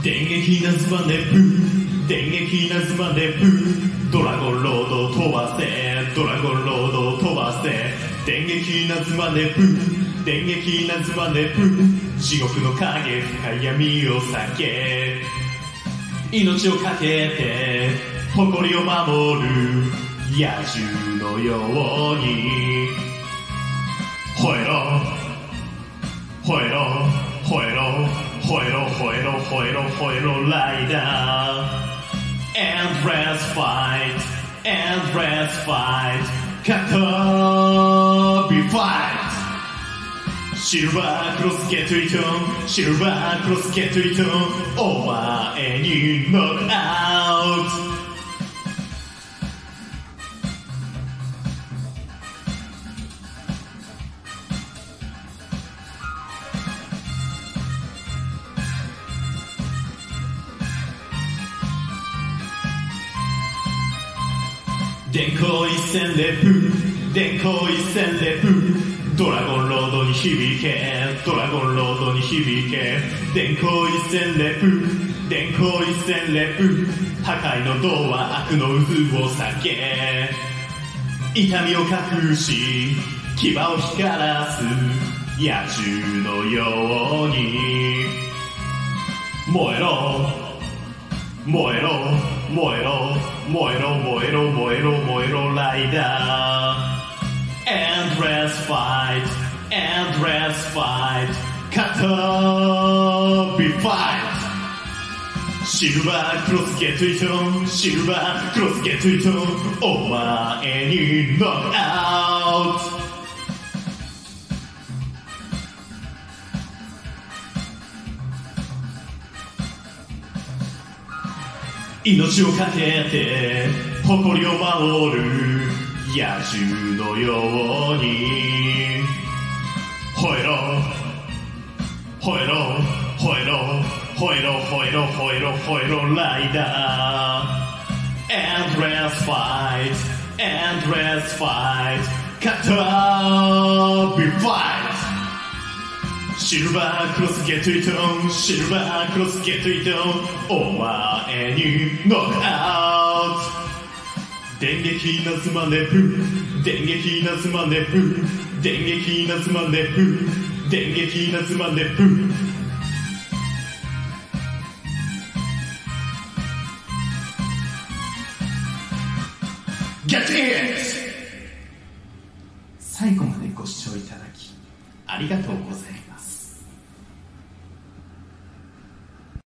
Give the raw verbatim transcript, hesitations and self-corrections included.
電撃なズバネプ電撃なズバネプドラゴンロード飛ばせドラゴンロード飛ばせ電撃なズバネプ電撃なズバネプ地獄の影深い闇を避け命をかけて誇りを守る野獣のように吠えろ吠えろ吠えろ吠えろ吠えろ吠えろ吠えろライダー Endless fight Endless fight Cover.Fight シルバークロスゲットイトシルバークロスゲットイトお前にノックアウト電光一閃レプ電光一閃レプドラゴンロードに響けドラゴンロードに響け電光一閃レプ電光一閃レプ破壊の銅は悪の渦を避け痛みを隠し牙を光らす野獣のように燃えろ燃えろ燃えろ燃えろ燃えろ燃えろ燃えろライダー Endless fight Endless fight Cover.Fight シルバークロスゲットイトシルバークロスゲットイトお前にノックアウト命をかけて誇りを守る野獣のように吠えろ吠えろ吠えろ吠えろ吠えろ吠えろ吠えろライダー Endless fight Endless fight Cover.Fight シルバークロスゲットイトシルバークロスゲットイトお前にノックアウト電撃なズマネプ電撃なズマネプ電撃なズマネプ電撃なズマネプゲットイット最後までご視聴いただきありがとうございます。